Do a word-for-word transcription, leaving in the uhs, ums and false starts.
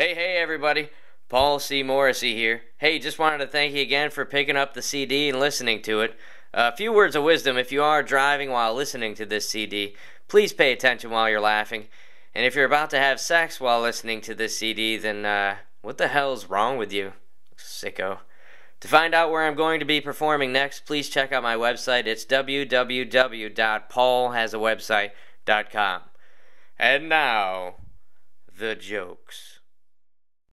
Hey, hey, everybody. Paul C. Morrissey here. Hey, just wanted to thank you again for picking up the C D and listening to it. A few words of wisdom: if you are driving while listening to this C D, please pay attention while you're laughing. And if you're about to have sex while listening to this C D, then uh, what the hell's wrong with you, sicko? To find out where I'm going to be performing next, please check out my website. It's w w w dot paul has a website dot com. And now, the jokes.